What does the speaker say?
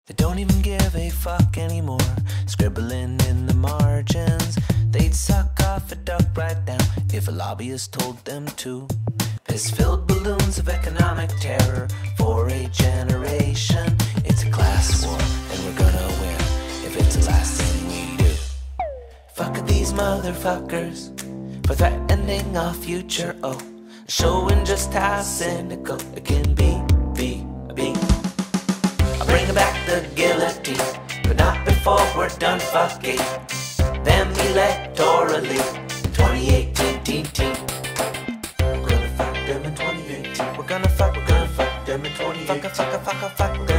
They don't even give a fuck anymore, scribbling in the margins. They'd suck off a duck right now if a lobbyist told them to. Piss-filled balloons of economic terror for a generation. It's a class war, and we're gonna win if it's the last thing we do. Fuck these motherfuckers for threatening our future, oh, showing just how cynical it can be. I'll bring back the guillotine, but not before we're done fucking them electorally in 2018. We're gonna fuck them in 2018. We're gonna fuck them in 2018. Fuck.